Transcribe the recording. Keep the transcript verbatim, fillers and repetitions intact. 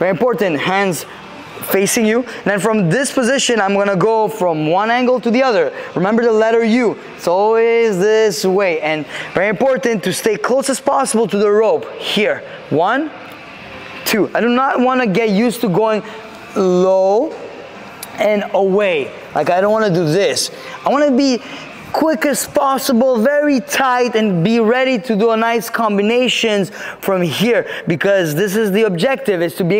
Very important, hands facing you. And then from this position, I'm gonna go from one angle to the other. Remember the letter U. It's always this way. And very important to stay close as possible to the rope. Here, one, two. I do not wanna get used to going low and away. Like I don't wanna do this. I wanna be quick as possible, very tight, and be ready to do a nice combinations from here, because this is the objective, is to be